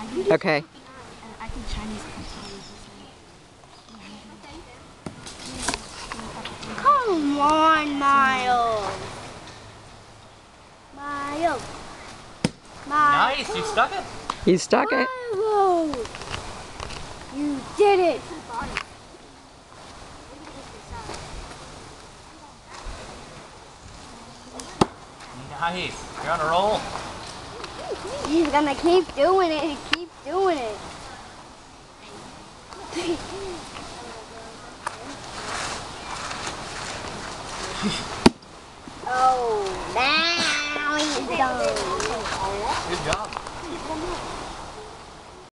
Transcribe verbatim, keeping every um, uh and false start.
Okay. I think Chinese. Come on, Mylz. Mylz. Nice, you stuck it. You stuck it. Mylz. You did it. Nice. You're on a roll. He's gonna keep doing it and keep doing it. Oh, now he's done. Good job.